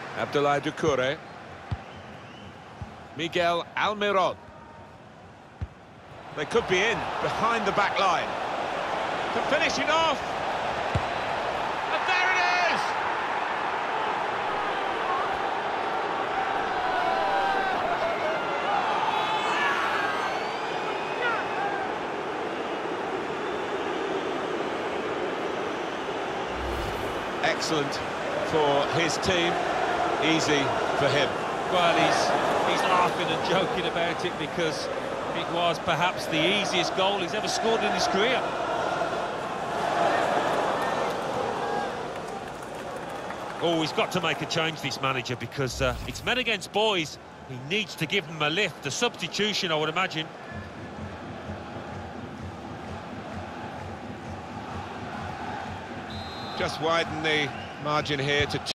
Abdoulaye Doucouré. Miguel Almiron. They could be in behind the back line. To finish it off. And there it is! Excellent for his team, easy for him. Well, he's laughing and joking about it because it was perhaps the easiest goal he's ever scored in his career. Oh, he's got to make a change, this manager, because it's men against boys. He needs to give them a lift, a substitution, I would imagine. Just widen the margin here to